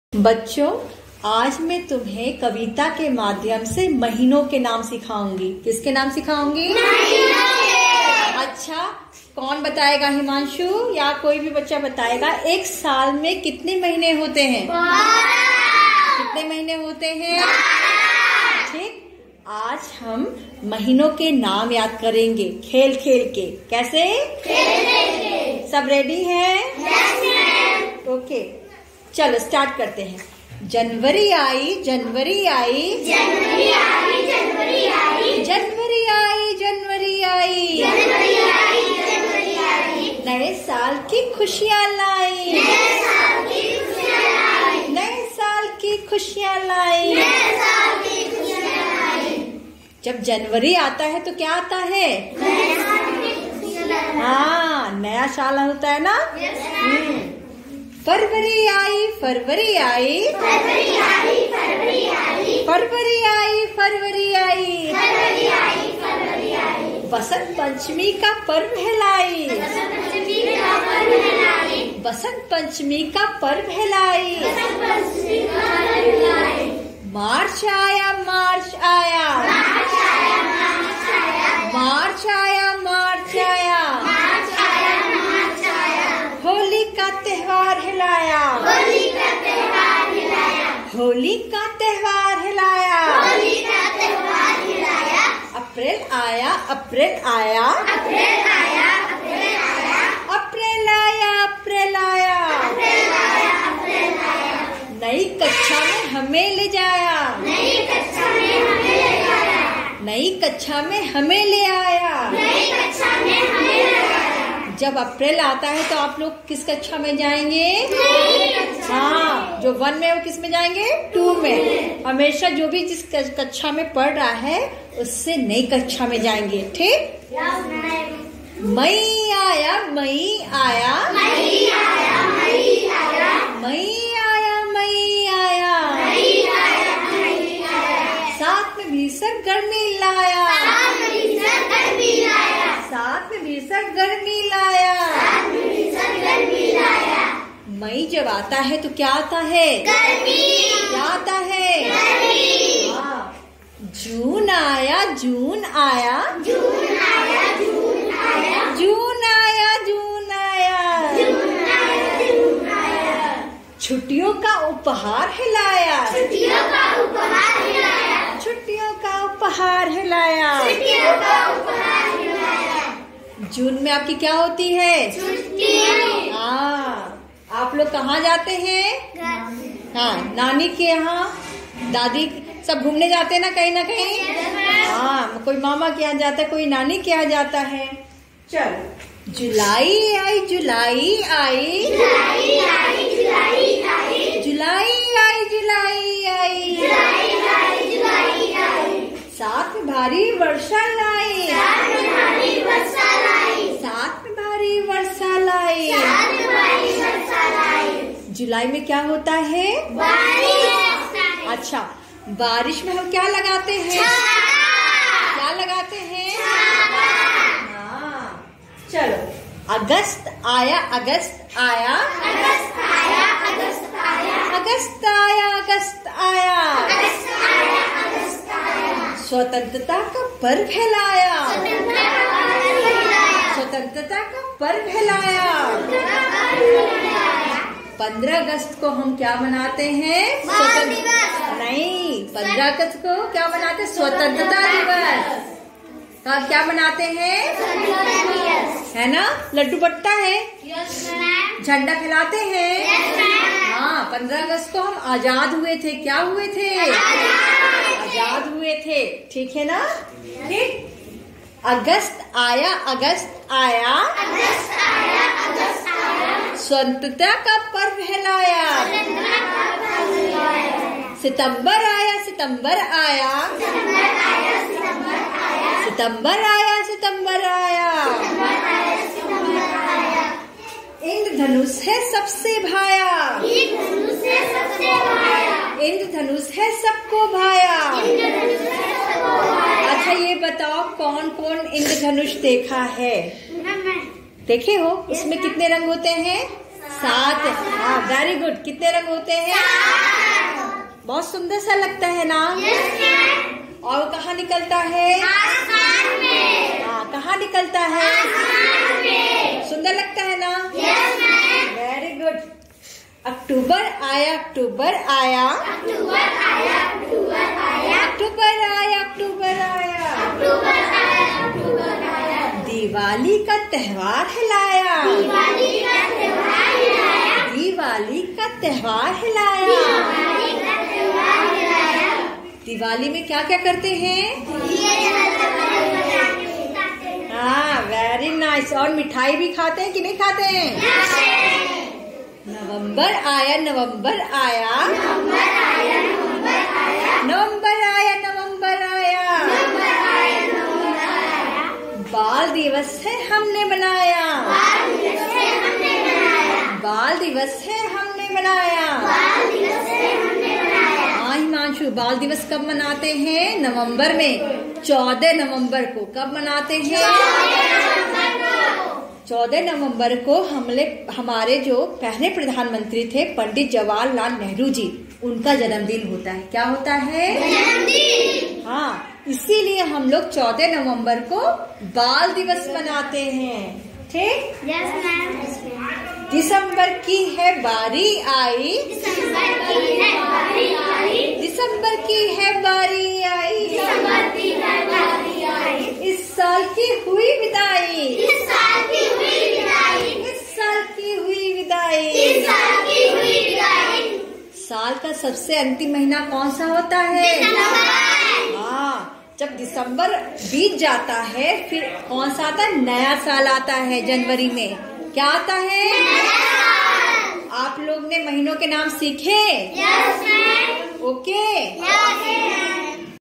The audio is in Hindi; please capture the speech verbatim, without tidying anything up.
बच्चों, आज मैं तुम्हें कविता के माध्यम से महीनों के नाम सिखाऊंगी। किसके नाम सिखाऊंगी? अच्छा, कौन बताएगा? हिमांशु या कोई भी बच्चा बताएगा। एक साल में कितने महीने होते हैं? कितने महीने होते हैं? ठीक, आज हम महीनों के नाम याद करेंगे खेल खेल के। कैसे? सब रेडी हैं? ओके, चलो स्टार्ट करते हैं। जनवरी आई, जनवरी आई, जनवरी आई, जनवरी आई, जनवरी आई, जनवरी आई, जनवरी आई, जनवरी आई, नए साल की खुशियाँ लाई, नए साल की खुशियाँ लाई, नए साल की खुशियाँ लाई। नए साल की खुशियाँ लाई। जब जनवरी आता है तो क्या आता है? नए साल की खुशियाँ लाई। हाँ, नया साल होता है ना। हम्म। फरवरी आई, फरवरी आई, फरवरी आई, फरवरी आई, फरवरी आई, फरवरी आई, फरवरी आई, फरवरी आई, बसंत पंचमी का पर्व है लाई, बसंत पंचमी का पर्व है लाई, बसंत पंचमी का पर्व है लाई। बसंत पंचमी का पर्व है लाई। मार्च आया, मार्च आया, मार्च आया, मार्च आया, मार्च आया, मार्च आया, मार्च आया, मार्च आया, होली का त्योहार हिलाया, होली का त्योहार हिलाया, होली का त्योहार हिलाया। होली का त्योहार हिलाया। अप्रैल आया, अप्रैल आया, अप्रैल आया, अप्रैल आया, अप्रैल आया, अप्रैल आया, अप्रैल आया, अप्रैल आया, नई कक्षा में हमें ले जाया, नई कक्षा में हमें ले आया, नई कक्षा में हमें ले आया। नई कक्षा में हमें ले आया। जब अप्रैल आता है तो आप लोग किस कक्षा में जाएंगे? नई कक्षा। हाँ, जो वन में वो किस में जाएंगे? टू में। हमेशा जो भी जिस कक्षा में पढ़ रहा है उससे नई कक्षा में जाएंगे। ठीक। मई आया, मई आया, मई आया, मई आया, मई आया, मई आया, मई आया, मई आया, साथ में भीषण गर्मी लाया, साथ में भीषण गर्मी लाया, साथ में भीषण गर्मी लाया। साथ में भीषण गर्मी लाया। मई जब आता है तो क्या आता है? गर्मी, क्या आता है? गर्मी। हाँ। जून आया, जून आया, जून आया, जून आया, जून आया, जून आया, जून आया, जून आया, छुट्टियों का उपहार हिलाया, छुट्टियों का उपहार हिलाया, छुट्टियों का उपहार हिलाया। छुट्टियों का उपहार हिलाया। जून में आपकी क्या होती है? छुट्टियाँ। हाँ, आप लोग कहाँ जाते हैं? हाँ, नानी के यहाँ, दादी सब घूमने जाते हैं ना कहीं ना कहीं। हाँ, कोई मामा के यहाँ जाता है, कोई नानी के यहाँ जाता है। चल, जुलाई आई, जुलाई आई, जुलाई आई, जुलाई आई, जुलाई आई, जुलाई आई, जुलाई आई, जुलाई आई, साथ में भारी वर्षा लाई, साथ में भारी वर्षा लाई, साथ में भारी वर्षा लाई। साथ में भारी वर्षा लाई। जुलाई में क्या होता है? बारिश। अच्छा, बारिश में हम क्या लगाते हैं? क्या लगाते हैं? हाँ, चलो। अगस्त आया, अगस्त आया, अगस्त आया, अगस्त आया, अगस्त आया, अगस्त आया, अगस्त आया, अगस्त आया, स्वतंत्रता का पर्व हिलाया, स्वतंत्रता का पर्व हिलाया, स्वतंत्रता का पर्व हिलाया। स्वतंत्रता का पर्व हिलाया। पंद्रह अगस्त को हम क्या मनाते हैं? बाल स्वतंत्र दिवस। नहीं, पंद्रह अगस्त को क्या मनाते हैं? स्वतंत्रता दिवस। तो क्या मनाते हैं? स्वतंत्रता दिवस। है ना? लड्डू बटता है, यस मैम। झंडा फहराते हैं। Yes ma'am. हाँ, पंद्रह अगस्त को हम आजाद हुए थे। क्या हुए थे? आजाद हुए थे। ठीक है ना? ठीक। अगस्त आया, अगस्त आया, अगस्त आया, अगस्त आया, स्वतंत्रता का पर्व हिलाया। स्वतंत्रता का पर्व हिलाया। सितंबर आया, सितंबर आया, सितंबर आया, सितंबर आया, सितंबर आया, सितंबर आया, सितंबर आया, सितंबर आया, इंद्रधनुष है सबसे भाया, इंद्रधनुष है सबसे भाया, इंद्रधनुष है सबको भाया। इंद्रधनुष है सबको भाया। अच्छा, ये बताओ कौन कौन इंद्रधनुष देखा है? मैम, देखे हो? उसमें कितने रंग होते हैं? सात। हाँ, वेरी गुड। कितने रंग होते हैं? बहुत सुंदर सा लगता है ना। Yes ma'am. और वो कहाँ निकलता है? आसमान में। हाँ, कहाँ निकलता है? आसमान में। सुंदर लगता है ना। Yes ma'am. Very good. October आया, अक्टूबर आया, अक्टूबर आया, अक्टूबर आया, अक्टूबर आया, अक्टूबर आया, अक्टूबर आया, अक्टूबर आया। दिवाली का त्योहार हिलाया, दिवाली का त्योहार हिलाया, दिवाली का त्योहार हिलाया। दिवाली का त्योहार हिलाया। दिवाली में क्या क्या करते हैं? दिए जलाते हैं। हाँ, वेरी नाइस। और मिठाई भी खाते हैं कि नहीं खाते हैं? नवंबर आया, नवंबर आया, नवंबर आया, नवंबर आया, नवंबर आया, नवंबर आया, नवंबर आया, नवंबर आया। बाल दिवस है हमने मनाया, बाल दिवस है हमने मनाया, बाल दिवस है हमने मनाया। बाल दिवस है हमने मनाया। हाँ हिमांशु, बाल दिवस कब मनाते हैं? नवंबर में, चौदह नवंबर को। कब मनाते हैं? चौदह नवंबर को हमले हमारे जो पहले प्रधानमंत्री थे पंडित जवाहरलाल नेहरू जी, उनका जन्मदिन होता है। क्या होता है? जन्मदिन। हाँ, इसीलिए हम लोग चौदह नवंबर को बाल दिवस मनाते हैं। ठीक। Yes ma'am. दिसंबर की है बारी आई, दिसंबर की है बारी आई, दिसंबर की है बारी आई, दिसंबर की है बारी आई। इस साल की हुई विदाई, इस साल की हुई विदाई, इस साल की हुई विदाई। इस साल की हुई विदाई। साल का सबसे अंतिम महीना कौन सा होता है? दिसंबर। हाँ, जब दिसंबर बीत जाता है फिर कौन सा आता है? नया साल आता है जनवरी में। क्या आता है? आप लोग ने महीनों के नाम सीखे? Yes ma'am. ओके। यस